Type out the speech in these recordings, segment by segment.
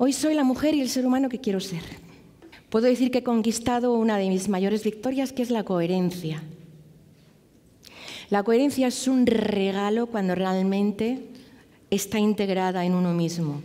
Hoy soy la mujer y el ser humano que quiero ser. Puedo decir que he conquistado una de mis mayores victorias, que es la coherencia. La coherencia es un regalo cuando realmente está integrada en uno mismo.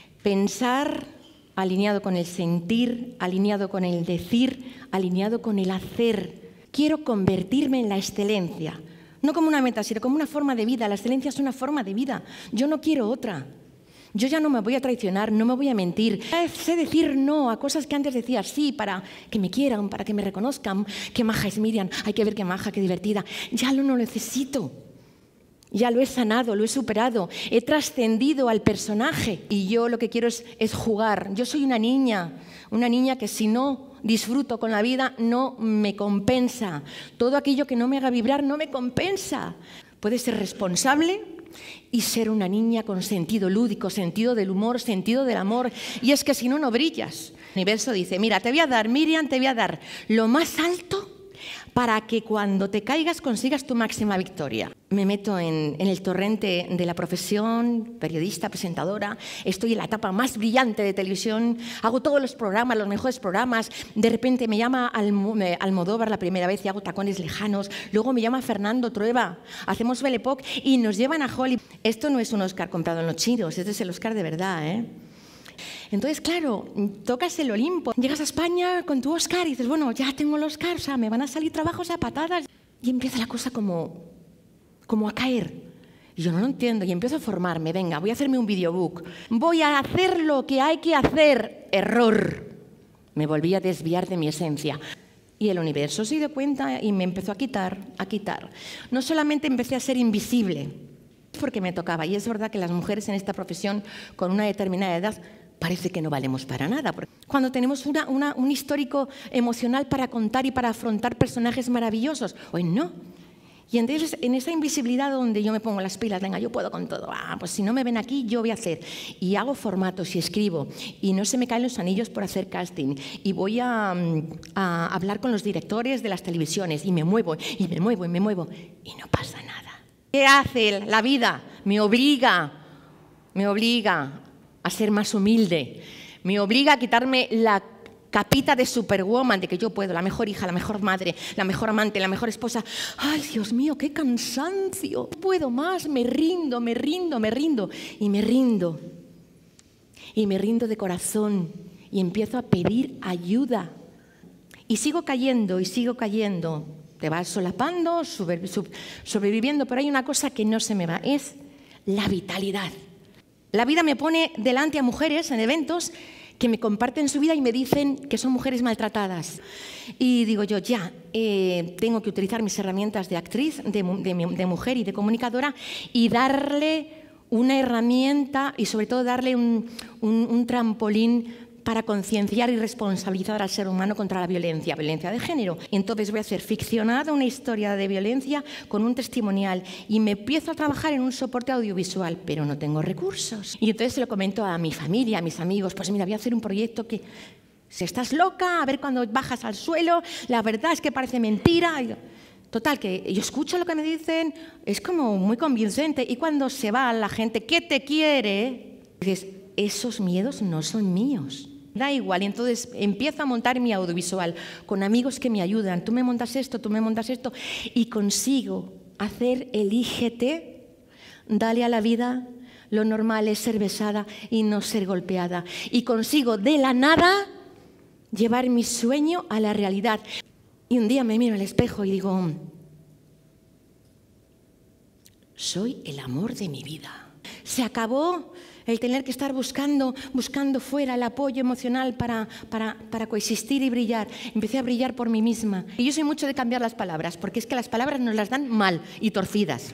Pensar alineado con el sentir, alineado con el decir, alineado con el hacer. Quiero convertirme en la excelencia. No como una meta, sino como una forma de vida. La excelencia es una forma de vida. Yo no quiero otra. Yo ya no me voy a traicionar, no me voy a mentir. Sé decir no a cosas que antes decía sí para que me quieran, para que me reconozcan. Qué maja es Miriam, hay que ver qué maja, qué divertida. Ya lo no necesito. Ya lo he sanado, lo he superado. He trascendido al personaje. Y yo lo que quiero es jugar. Yo soy una niña que si no disfruto con la vida no me compensa. Todo aquello que no me haga vibrar no me compensa. Puedes ser responsable y ser una niña con sentido lúdico, sentido del humor, sentido del amor. Y es que si no, no brillas. El universo dice, mira, te voy a dar, Miriam, te voy a dar lo más alto para que cuando te caigas consigas tu máxima victoria. Me meto en el torrente de la profesión, periodista, presentadora, estoy en la etapa más brillante de televisión, hago todos los programas, los mejores programas, de repente me llama Almodóvar la primera vez y hago Tacones lejanos, luego me llama Fernando Trueba, hacemos Belle Époque y nos llevan a Hollywood. Esto no es un Oscar comprado en los chinos, este es el Oscar de verdad, ¿eh? Entonces, claro, tocas el Olimpo, llegas a España con tu Oscar y dices, bueno, ya tengo el Oscar, o sea, me van a salir trabajos a patadas. Y empieza la cosa como a caer. Y yo no lo entiendo y empiezo a formarme, venga, voy a hacerme un videobook, voy a hacer lo que hay que hacer. Error. Me volví a desviar de mi esencia. Y el universo se dio cuenta y me empezó a quitar. No solamente empecé a ser invisible, porque me tocaba, y es verdad que las mujeres en esta profesión con una determinada edad parece que no valemos para nada. Cuando tenemos un histórico emocional para contar y para afrontar personajes maravillosos, hoy no. Y entonces en esa invisibilidad donde yo me pongo las pilas, venga, yo puedo con todo, pues si no me ven aquí, yo voy a hacer. Y hago formatos y escribo, y no se me caen los anillos por hacer casting, y voy a hablar con los directores de las televisiones, y me muevo, y me muevo, y me muevo, y no pasa nada. ¿Qué hace la vida? Me obliga a ser más humilde, me obliga a quitarme la capita de superwoman, de que yo puedo, la mejor hija, la mejor madre, la mejor amante, la mejor esposa. ¡Ay, Dios mío, qué cansancio! No puedo más, me rindo. Y me rindo de corazón y empiezo a pedir ayuda. Y sigo cayendo. Te vas solapando, sobreviviendo, pero hay una cosa que no se me va, es la vitalidad. La vida me pone delante a mujeres en eventos que me comparten su vida y me dicen que son mujeres maltratadas. Y digo yo, tengo que utilizar mis herramientas de actriz, de mujer y de comunicadora y darle una herramienta y sobre todo darle un trampolín para concienciar y responsabilizar al ser humano contra la violencia de género. Y entonces voy a hacer ficcionada una historia de violencia con un testimonial y me empiezo a trabajar en un soporte audiovisual, pero no tengo recursos. Y entonces se lo comento a mi familia, a mis amigos, pues mira, voy a hacer un proyecto que, si estás loca, a ver cuando bajas al suelo, la verdad es que parece mentira. Total, que yo escucho lo que me dicen, es como muy convincente, y cuando se va la gente, ¿qué te quiere? Dices, esos miedos no son míos. Da igual, y entonces empiezo a montar mi audiovisual con amigos que me ayudan. Tú me montas esto, y consigo hacer elígete, dale a la vida. Lo normal es ser besada y no ser golpeada. Y consigo de la nada llevar mi sueño a la realidad. Y un día me miro al espejo y digo, soy el amor de mi vida. Se acabó el tener que estar buscando fuera el apoyo emocional para coexistir y brillar. Empecé a brillar por mí misma. Y yo soy mucho de cambiar las palabras, porque es que las palabras nos las dan mal y torcidas.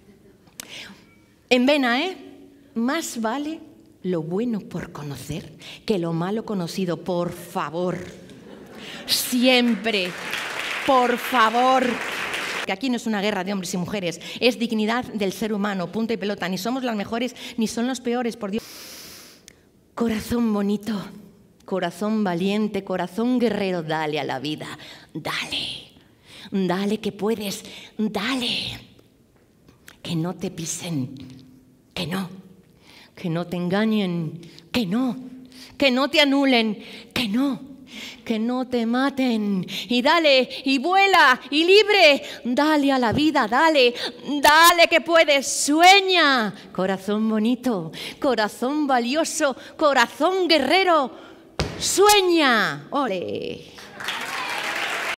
En vena, más vale lo bueno por conocer que lo malo conocido. Por favor. Siempre. Por favor. Que aquí no es una guerra de hombres y mujeres, es dignidad del ser humano, punto y pelota. Ni somos las mejores, ni son los peores, por Dios. Corazón bonito, corazón valiente, corazón guerrero, dale a la vida, dale que puedes, dale. Que no te pisen, que no te engañen, que que no te anulen, que no te maten. Y dale, y vuela, y libre. Dale a la vida, dale que puedes, sueña. Corazón bonito, corazón valioso, corazón guerrero, sueña. ¡Ole!